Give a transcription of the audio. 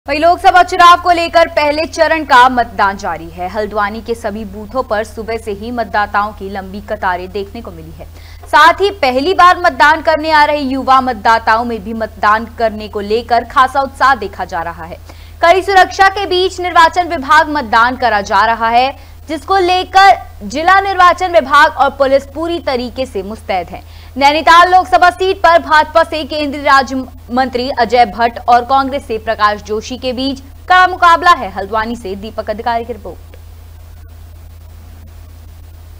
वहीं लोकसभा चुनाव को लेकर पहले चरण का मतदान जारी है। हल्द्वानी के सभी बूथों पर सुबह से ही मतदाताओं की लंबी कतारें देखने को मिली है। साथ ही पहली बार मतदान करने आ रहे युवा मतदाताओं में भी मतदान करने को लेकर खासा उत्साह देखा जा रहा है। कड़ी सुरक्षा के बीच निर्वाचन विभाग मतदान करा जा रहा है, जिसको लेकर जिला निर्वाचन विभाग और पुलिस पूरी तरीके से मुस्तैद है। नैनीताल लोकसभा सीट पर भाजपा से केंद्रीय राज्य मंत्री अजय भट्ट और कांग्रेस से प्रकाश जोशी के बीच कड़ा मुकाबला है। हल्द्वानी से दीपक अधिकारी की रिपोर्ट।